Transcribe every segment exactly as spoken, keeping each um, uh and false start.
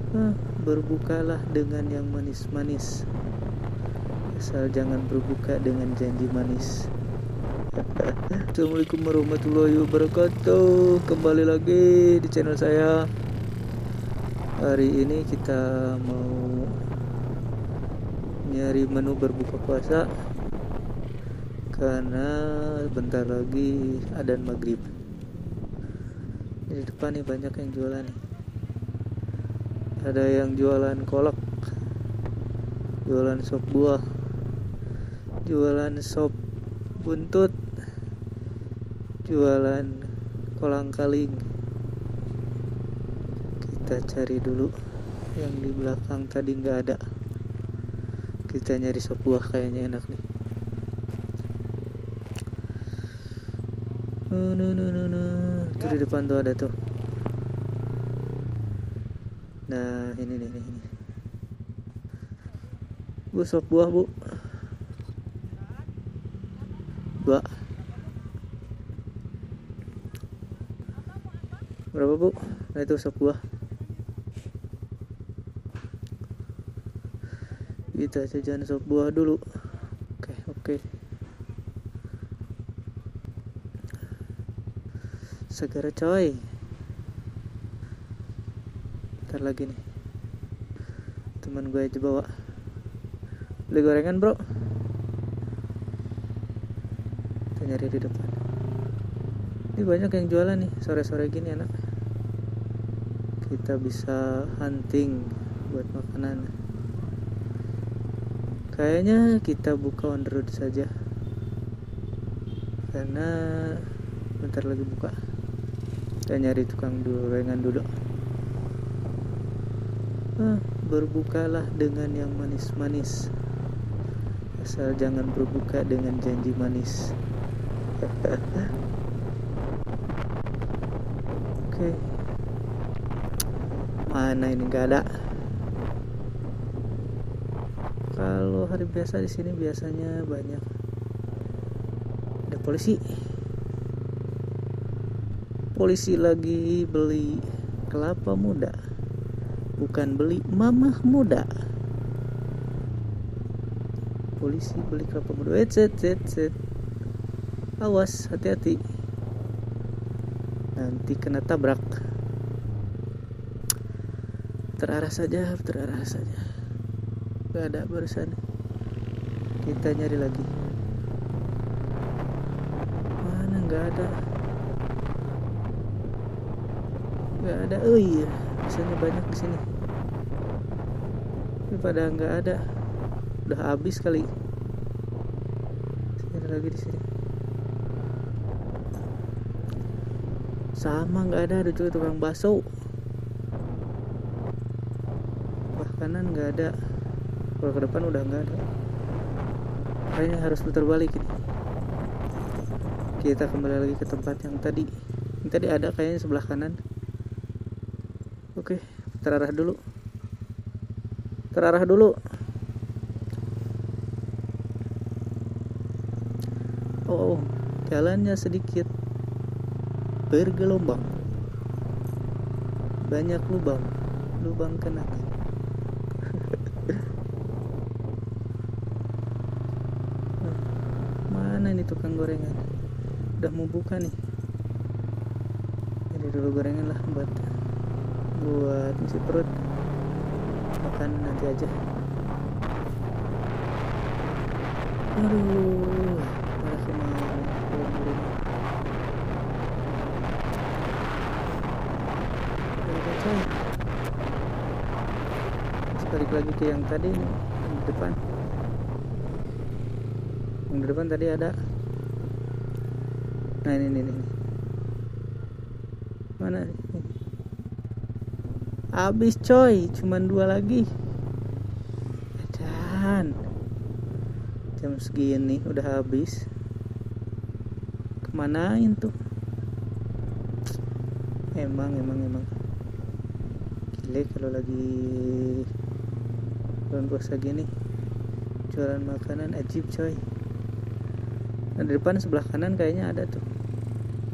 Ah, berbukalah dengan yang manis-manis, asal jangan berbuka dengan janji manis. Assalamualaikum warahmatullahi wabarakatuh. Kembali lagi di channel saya. Hari ini kita mau nyari menu berbuka puasa karena bentar lagi adzan maghrib. Di depan nih banyak yang jualan nih. Ada yang jualan kolak, jualan sop buah, jualan sop buntut, jualan kolang-kaling. Kita cari dulu yang di belakang, tadi nggak ada. Kita nyari sop buah, kayaknya enak nih. No, no, no, no, no. Itu di depan tuh ada tuh. Nah, ini nih, ini. Bu, sop buah, Bu. Dua. Berapa, Bu? Nah, itu sop buah. Kita jajan sop buah dulu. Oke, oke. Segar coy. Ntar lagi nih, teman gue aja bawa. Beli gorengan, bro. Kita nyari di depan. Ini banyak yang jualan nih, sore-sore gini enak. Kita bisa hunting buat makanan. Kayaknya kita buka on the road saja, karena bentar lagi buka. Kita nyari tukang gorengan dulu. Ah, berbukalah dengan yang manis-manis, asal jangan berbuka dengan janji manis. Oke, mana ini, nggak ada. Kalau hari biasa di sini biasanya banyak. Ada polisi. Polisi lagi beli kelapa muda. Bukan beli mamah muda. Polisi beli kelapa muda. Eh, set, set, set. Awas, hati-hati. Nanti kena tabrak. Terarah saja, terarah saja. Gak ada barusan. Kita nyari lagi. Mana gak ada. Gak ada. Oh iya, biasanya banyak di sini. Tapi pada nggak ada, udah habis kali. Ada lagi di sini. Sama nggak ada, ada juga tukang bakso. Wah, kanan nggak ada. Kalau ke depan udah nggak ada. Kayaknya harus putar balik ini. Kita kembali lagi ke tempat yang tadi. Yang tadi ada kayaknya sebelah kanan. Oke, terarah dulu. Terarah dulu. Oh, jalannya sedikit bergelombang. Banyak lubang. Lubang kena. Mana nih tukang gorengan? Udah mau buka nih. Jadi dulu gorengan lah buat buat isi perut, makan nanti aja. Aduh, malah kemana buru-buru. Udah coy, terus balik lagi ke yang tadi nih, yang di depan. Yang di depan tadi ada. Nah, ini ini, ini. Mana nih? Habis coy, cuman dua lagi. Dan jam segini udah habis. Kemanain tuh? Emang emang emang gile kalau lagi bulan puasa gini, jualan makanan ajib coy. Nah, di depan sebelah kanan kayaknya ada tuh.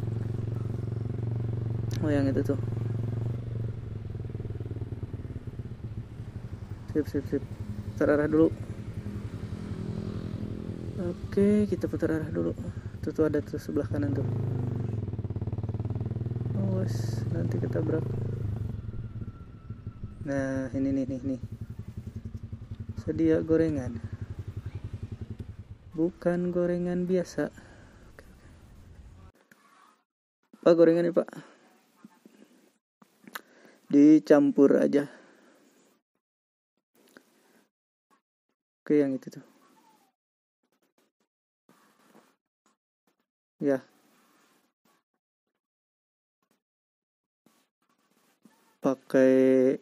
Oh, yang itu tuh. Sip sip sip. Putar arah dulu. Oke, kita putar arah dulu. Tuh, tuh ada tuh sebelah kanan tuh. Awas, nanti ketabrak. Nah, ini nih nih nih. Sedia gorengan. Bukan gorengan biasa. Pak, gorengan nih, Pak. Dicampur aja. Oke, yang itu tuh. Ya. Pakai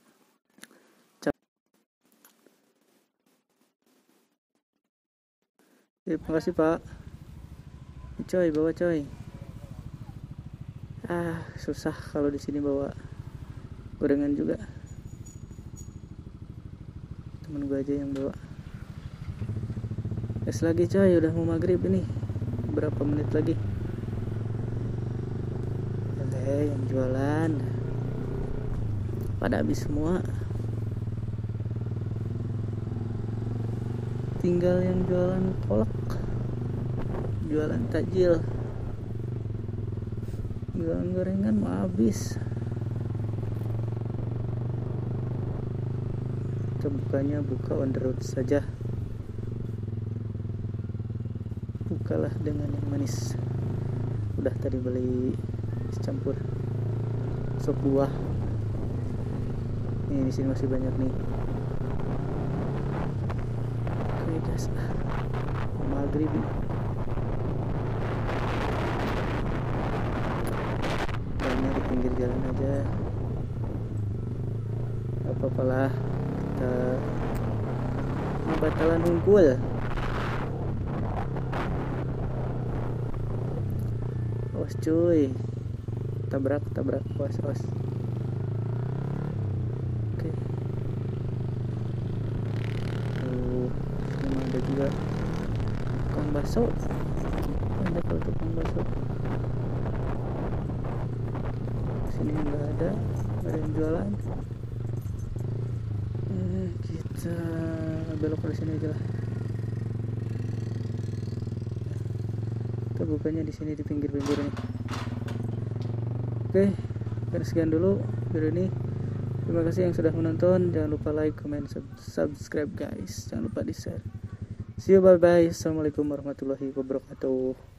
Terima kasih Pak. Coy, bawa coy. Ah, susah kalau di sini bawa gorengan juga. Temen gue aja yang bawa. Es lagi coy, udah mau maghrib ini. Berapa menit lagi? Oke, yang jualan pada habis semua. Tinggal yang jualan kolak, jualan takjil, jualan gorengan mau habis. Kita bukanya buka on the road saja. Bukalah dengan yang manis. Udah tadi beli es campur sop buah. Nih di sini masih banyak nih. Gas maghrib banyak di pinggir jalan aja, apa-apalah kita batalan unggul. Awas cuy, tabrak tabrak awas awas. Oke, ada juga tukang bakso. Ada kalau tukang bakso sini nggak ada, nggak ada yang jualan. Eh, kita belok ke sini aja lah. Kita bukanya di sini di pinggir-pinggir nih. Oke, dan sekian dulu video ini. Terima kasih yang sudah menonton. Jangan lupa like, comment, subscribe guys. Jangan lupa di share. See you, bye bye. Assalamualaikum warahmatullahi wabarakatuh.